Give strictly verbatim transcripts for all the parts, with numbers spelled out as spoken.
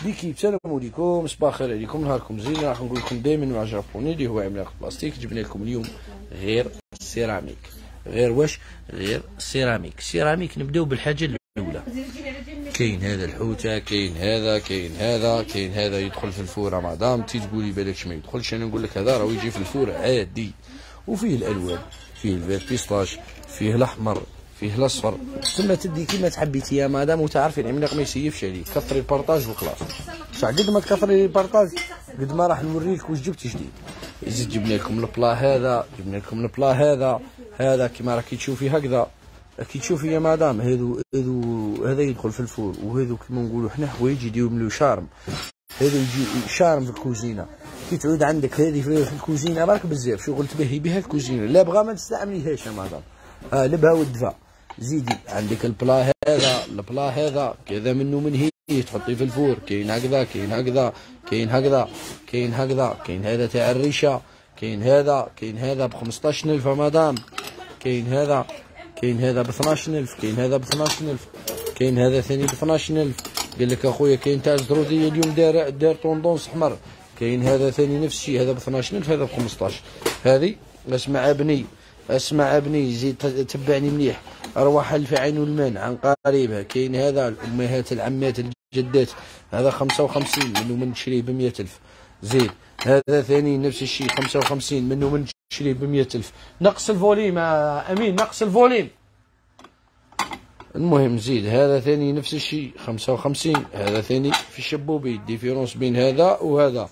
ليكيب سلام عليكم، صباح الخير عليكم، نهاركم زين. راح نقول لكم دائما مع جابوني اللي هو عملاق بلاستيك. جبنا لكم اليوم غير سيراميك. غير واش؟ غير سيراميك. سيراميك نبداو بالحاجه الاولى. كاين هذا الحوته، كاين هذا، كاين هذا، كاين هذا يدخل في الفوره. مادام تي تقولي بالكش ما يدخلش، انا نقول لك هذا راه يجي في الفور عادي. وفيه الالوان، فيه الفير بيستاش، فيه الاحمر، فيه الاصفر. تما تدي كيما تحبيتي يا مدام، وتعرفي العملاق ما يسيفش عليك. كثري البارطاج وخلاص. صح، قد ما تكثري البارطاج قد ما راح نوريك واش جبتي جديد. زيد جبنا لكم البلا هذا، جبنا لكم البلا هذا، هذا كيما راكي تشوفي هكذا. كي تشوفي يا مدام هذو هذو هذا يدخل في الفور، وهذو كيما نقولوا حنا حوايج يديروا شارم. هذا يجي شارم في الكوزينه. كي تعود عندك هذه في الكوزينه برك بزاف شغل تبهي بها الكوزينه. لا بغا ما تستعمليهاش يا مدام. ها لبها ودفا. زيدي عندك البلا هذا، البلا هذا كذا منه من هي تحطيه في الفور. كاين هكذا، كاين هكذا، كاين هكذا، كاين هكذا، كاين هذا تاع الريشه، كاين هذا، كاين هذا ب خمسطاش ألف يا مدام. كاين هذا، كاين هذا ب اثناش ألف، كاين هذا ب اثناش ألف، كاين هذا ثاني ب اثناش ألف. قال لك اخويا كاين تاع الزروديه اليوم دار دار طوندونس احمر. كاين هذا ثاني نفس الشيء، هذا ب اثناش ألف، هذا ب خمسطاش. هذه اسمع ابني، اسمع ابني، زيد تبعني مليح. ارواح الف عين والمان عن قريبها. كاين هذا الامهات العمات الجدات، هذا خمسة وخمسين منه من تشريه ب مية ألف. زيد هذا ثاني نفس الشيء خمسة وخمسين منه من تشريه ب مية ألف. نقص الفوليم امين، نقص الفوليم. المهم زيد هذا ثاني نفس الشيء خمسة وخمسين. هذا ثاني في الشبوبي. الديفيرونس بين هذا وهذا.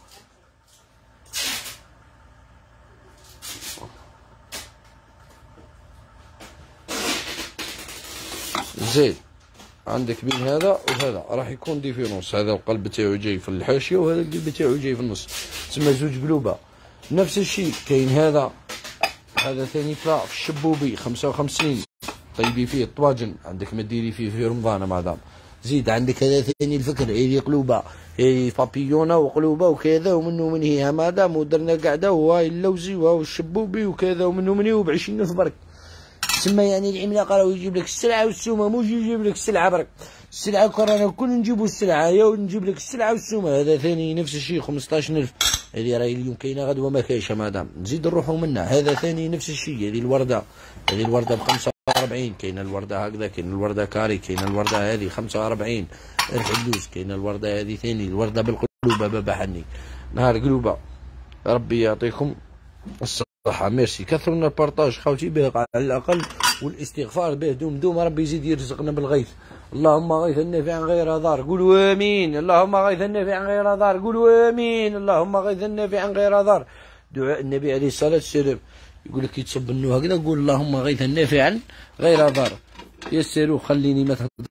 زيد عندك بين هذا وهذا راح يكون ديفيرونس. هذا القلب تاعو جاي في الحاشيه، وهذا القلب تاعو جاي في النص، تسمى زوج قلوبه. نفس الشيء كاين هذا، هذا ثاني بلا في الشبوبي خمسة وخمسين. طيبي فيه الطواجن، عندك ما ديري فيه في رمضان مدام. زيد عندك هذا ثاني الفكر، هذه قلوبه، هذه بابيونه وقلوبه وكذا ومنه من هي مدام. ودرنا قاعده وهاي اللوزي وهاو الشبوبي وكذا ومنه من هي وب عشرين ألف برك. تسمى يعني العملاق راه يجيب لك السلعه والسومه، مو يجيب لك السلعه برك. السلعه كرانا كل نجيبوا السلعه يا ونجيب لك السلعه والسومه. هذا ثاني نفس الشيء خمسطاش ألف. هذه راهي اليوم كاينه غدوه ما كاينش مدام. نزيد نروحوا منها. هذا ثاني نفس الشيء. هذه الورده، هذه الورده ب خمسة وأربعين. كاينه الورده هكذا، كاينه الورده كاري، كاينه الورده هذه خمسة وأربعين الحلوز. كاينه الورده هذه ثاني الورده بالقلوبه بابا حني. نهار قلوبه. ربي يعطيكم الصحة. ميرسي. كثروا لنا البارطاج خاوتي به على الأقل، والاستغفار به دوم دوم. ربي يزيد يرزقنا بالغيث. اللهم غيثا نافعا غير ضار، قولوا آمين. اللهم غيثا نافعا غير ضار، قولوا آمين. اللهم غيثا نافعا غير ضار. دعاء النبي عليه الصلاة والسلام. يقول لك يتصب النو هكذا، قول اللهم غيثا نافعا غير ضار. يا الصاروخ خليني ما تهضر.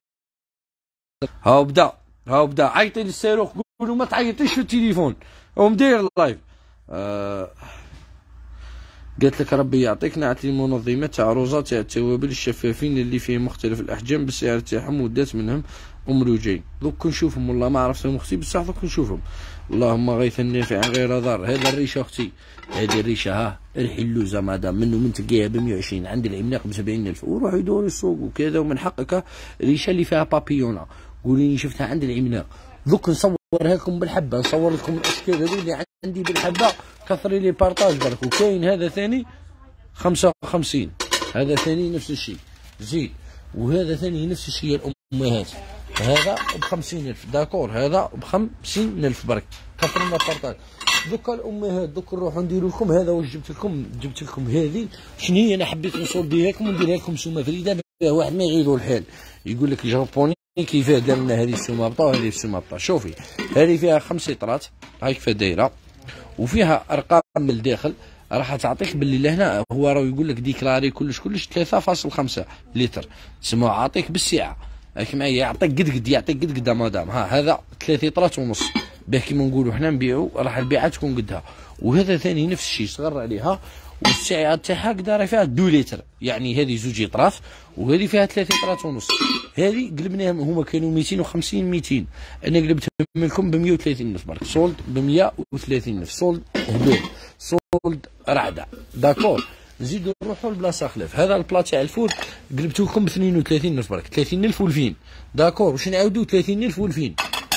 هاو بدا، هاو بدا. عيطي للصاروخ قولوا ما تعيطيش في التليفون، هو مدير اللايف. آه قالت لك ربي يعطيك. نعطي المنظمه تاع روزا تاع التوابل الشفافين اللي فيهم مختلف الاحجام بالسعر تاعهم، ودات منهم امروجين. دوك نشوفهم والله ما عرفتهم اختي بصح دوك نشوفهم. اللهم غيثا نافعا غير ضار. هذا الريشه اختي، هذه الريشه ها الحلوزه مدام، منه من تلقاها ب مية وعشرين عند العملاق ب سبعين ألف. وروحوا يدوروا السوق وكذا. ومن حقك ريشه اللي فيها بابيونا قولي لي شفتها عند العملاق. دوك نصورها لكم بالحبه، نصور لكم الاشكال هذو اللي عندي بالحبه. كثري لي بارطاج برك. وكاين هذا ثاني خمسة وخمسين. هذا ثاني نفس الشيء. زيد وهذا ثاني نفس الشيء الامهات. هذا ب خمسين ألف داكور، هذا ب خمسين ألف برك. كثروا لنا بارطاج. دوكا الامهات دوك نروحوا نديروا لكم. هذا واش جبت لكم؟ جبت لكم هذه شنو هي. انا حبيت نصديها لكم ونديرها لكم سومه فريده. واحد ما يغيروا الحال يقول لك جابوني كيفاه دار لنا هذه السومه بطا وهذه السومه بطا. شوفي هذه فيها خمس سيطرات هاي كيف دايره، وفيها ارقام من الداخل راح تعطيك باللي لهنا. هو راه يقول لك ديكلاري كلش كلش ثلاثة فاصلة خمسة لتر. تسمى عاطيك بالسعه. راك معايا؟ يعطيك قد قد، يعطيك قد قد مدام. ها هذا ثلاث لترات ونص باه كيما نقولوا حنا نبيعوا، راح البيعه تكون قدها. وهذا ثاني نفس الشيء صغر عليها، والسعه تاعها قدر فيها اثنين لتر. يعني هذه زوج لترات وهذه فيها ثلاث لترات ونص. هذه قلبناهم، هما كانوا مئتين وخمسين مئتين، انا قلبتهم منكم ب مية وثلاثين ألف برك. سولد ب مية وثلاثين ألف. سولد هبال، سولد رعده. داكور. نزيدو نروحو لبلاصه خلاف. هذا البلا تاع الفول قلبتو لكم ب اثنين وثلاثين ألف برك. ثلاثين ألف والفين. داكور. واش نعاودو ثلاثين ألف والفين.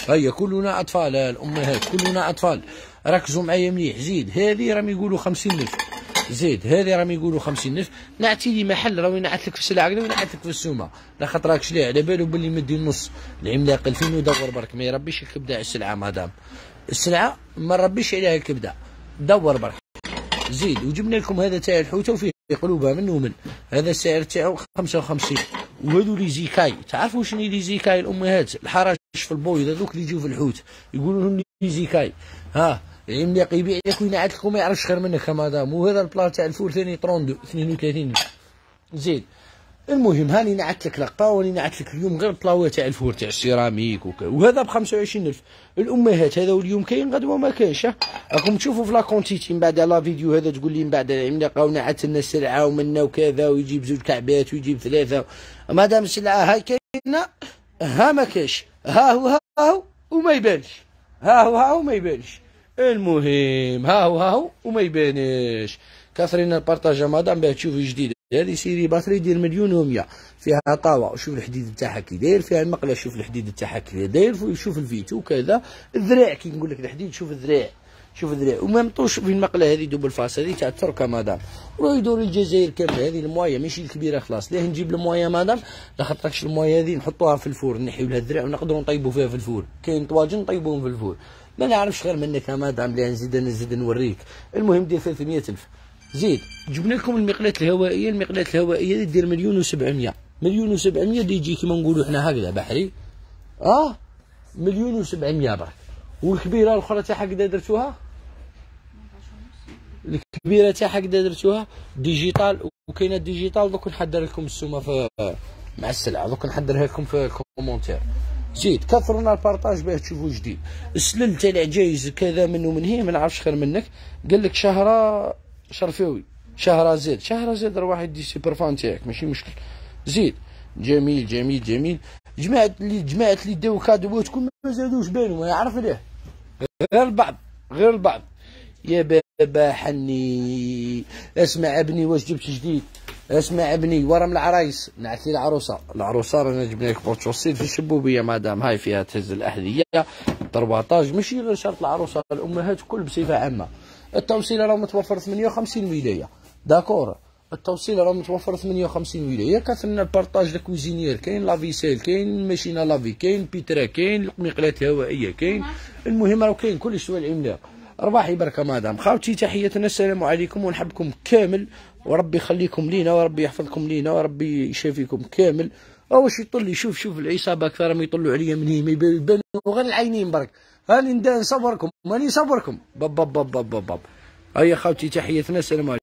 هيا كلنا اطفال الامهات كلنا اطفال. ركزوا معايا مليح. زيد هذه راهم يقولوا خمسين ألف. زيد هذه راهم يقولوا خمسين ألف. نعطي لي محل راهو ينعت لك في السلعه كذا وينعت لك في السومه، لاخاطر راك شلي على بالو باللي مدي النص العملاق ألفين ودور برك ما يربيش الكبده على السلعه. مادام السلعه ما نربيش عليها الكبده، دور برك. زيد وجبنا لكم هذا تاع الحوته وفيه قلوبها من ومن. هذا السعر تاعو خمسة وخمسين. وهذو لي زيكاي، تعرفوا شنو لي زيكاي الامهات؟ الحراش في البويض هذوك اللي يجيو في الحوت يقولوا لهم لي زيكاي. ها العملاق يبيع لك وينعت لك وما يعرفش خير منك يا مدام. وهذا البلا تاع الفول ثاني اثنين وثلاثين. زيد المهم هاني نعت لك لقطه وراني نعت لك اليوم غير البلاوه تاع الفور تاع السيراميك وكا. وهذا ب خمسة وعشرين ألف. الامهات هذا اليوم كاين غدوه ما كاينش. راكم تشوفوا في لا كونتيتي من بعد على فيديو هذا تقول لي من بعد العملاقه ونعت لنا السلعه ومنا وكذا ويجيب زوج كعبات ويجيب ثلاثه. مادام السلعه هاي كاينه ها ما كاينش، ها هو ها هو وما يبانش، ها هو ها هو وما يبانش. المهم ها هو ها هو وما يبانش. كاثرين البارطاج مادام باه تشوفي جديد. هذه سيري باتري ديال مليون ومية، فيها طاوة وشوف الحديد تاعها كي داير، فيها المقله شوف الحديد تاعها كي داير، شوف الفيتو كذا، الذراع كي نقول لك الحديد شوف الذراع شوف الذراع. ومام طوش في المقله هذه دوبل فاس هذه تاع التركه مادام. روح يدور الجزائر كامله هذه الموايه ماشي الكبيره خلاص. ليه نجيب الموايه مادام؟ لاخاطرش الموايه هذه نحطوها في الفور نحيو لها الذراع ونقدروا نطيبوا فيها في الفور. كاين طواجن نطيبوهم في الفور. ما نعرفش غير منك يا مادام لا نزيد نزيد نوريك. المهم دير ثلاثمية ألف. زيد جبنا لكم المقلات الهوائيه. المقلات الهوائيه دير مليون وسبعمية. مليون وسبعمية دي يجي كيما نقولوا حنا هكذا بحري. اه مليون وسبعمية برك. والكبيره الاخرى تاعها قدا درتوها؟ الكبيره تاعها قدا درتوها؟ ديجيتال. وكاينه ديجيتال دوك نحضر لكم السومه في مع السلعه دوك نحضرها لكم في الكومونتير. زيد كثرونا البارطاج باه تشوفوا جديد. السلل تاع العجايز كذا منه من هي ما نعرفش خير منك. قال لك شهره شرفاوي شهره زيد شهره زيد راه واحد يدي سوبر تاعك ماشي مشكل. زيد جميل جميل جميل. جماعه اللي جماعه اللي داو كادو تكون ما زادوش بالهم ما يعرف ليه غير البعض غير البعض. يا بابا حني اسمع ابني واش جبت جديد. اسمع ابني ورا من العرايس نعطي العروسه. العروسه رانا جبنا لك بورتوسيل في الشبوبيه مادام هاي فيها تهز الاحذيه طرباطاج ماشي غير شرط العروسه الامهات الكل بصفه عامه. التوصيله راه متوفر ثمانية وخمسين ولايه داكور. التوصيله راه متوفر ثمانية وخمسين ولايه. كثرنا البارطاج لكوزينير كاين لافيسيل كاين ماشينا لافي كاين بيترا كاين المقلات الهوائيه كاين. المهم راه كاين كلش سوى العملاق. رباحي بركه مادام. خاوتي تحياتنا السلام عليكم ونحبكم كامل وربي يخليكم لينا وربي يحفظكم لينا وربي يشافيكم كامل. واش يطل لي شوف شوف العصابه كثر ما يطلوا عليا من هي ما يبانوا غير العينين برك. هاني نصوركم ماني نصوركم باب باب باب باب باب. هيا خاوتي تحياتنا السلام عليكم.